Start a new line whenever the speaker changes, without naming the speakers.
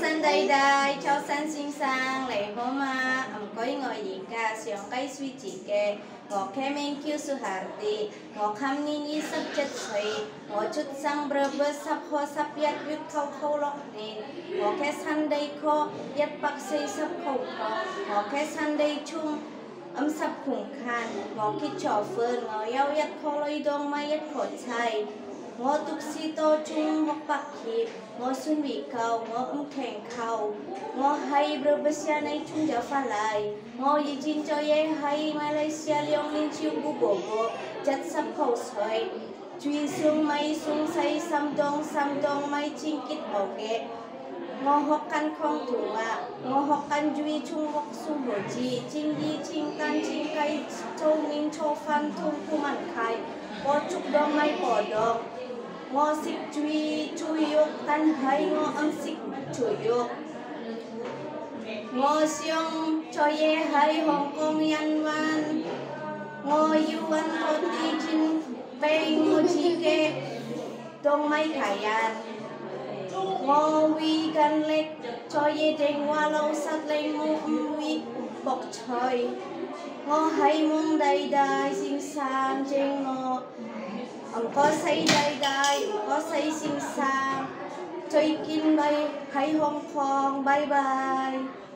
sân đầy đầy, cháu sân xinh sang, lệ hôm mà coi ngồi gì cả, xiong cái suy chỉ kê, ngọ khe men kêu su harti, ngọ khăm ni sắp chất sấy, ngọ chút sang bơ bơ sắp ho sắp yết yết khâu lọc nền, ngọ khe sân đầy kho, yết bạc xây sắp khâu kho, ngọ khe sân đầy chung, sắp khủng khan, ngọ kít trò phơn, ngọ yao yết kho lôi dong mai yết khổ chay, ngõ tục si tô chung ngõ bạc hiệp ngõ xuân vị cầu ngõ khen cầu ngõ hay bơ bơ xia này chung giờ pha lại ngõ y jin cho ye hay Malaysia liong linh chiu bu bồ bồ chặt sắp khẩu xoay truy sung say sam dong mai chinh kít màu ghẹ ngõ học căn không thủ ngõ học căn duy chung học sung hồ chi chinh yi chinh can chinh cây châu minh châu phan thung phu mặn khai có chúc dong mai bỏ dong ngõ xích chui yok tan hay ngõ xích chui yok ngõ xiong cho ye hay Hong Kong yan wan ngõ yuan thô ti jin bay ngõ chi ke dong mai khayan ngõ wi gan lek cho ye deng wa lâu sat lên ngõ wi bok choi ngõ hay mong đầy đầy xinh sang trên ngõ có say đầy có say xinh xang chơi kinh bay hay Hong Kong bye bye.